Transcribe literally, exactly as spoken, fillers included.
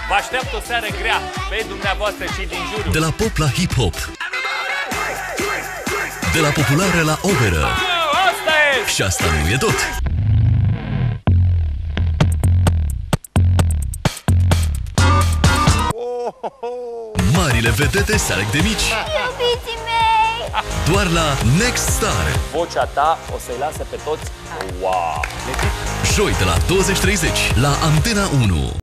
Vă aștept o seară grea pe dumneavoastră și din jurul. De la pop la hip-hop, de la populară la operă. Oh, asta e! Și asta nu e tot. Marile vedete se aleg de mici. Iubiții mei! Doar la Next Star. Vocea ta o să-i lase pe toți. Wow! Joi de la douăzeci treizeci la Antena unu.